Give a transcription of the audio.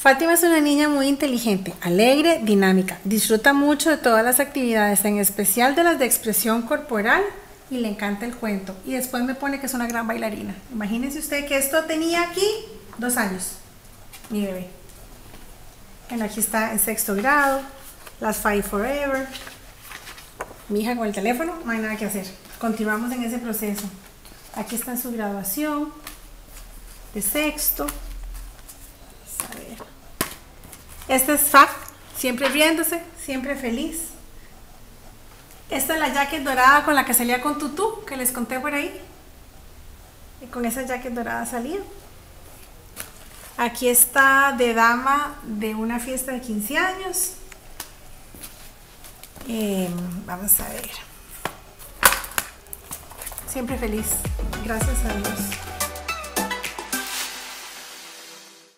Fátima es una niña muy inteligente, alegre, dinámica. Disfruta mucho de todas las actividades, en especial de las de expresión corporal, y le encanta el cuento. Y después me pone que es una gran bailarina. Imagínense usted que esto tenía aquí 2 años, mi bebé. Bueno, aquí está en 6º grado, las Five Forever. Mi hija con el teléfono, no hay nada que hacer. Continuamos en ese proceso. Aquí está en su graduación de 6º. A ver. Este es Fab, siempre riéndose, siempre feliz. Esta es la jacket dorada con la que salía con Tutú, que les conté por ahí. Y con esa jacket dorada salía. Aquí está de dama de una fiesta de 15 años. Vamos a ver. Siempre feliz, gracias a Dios.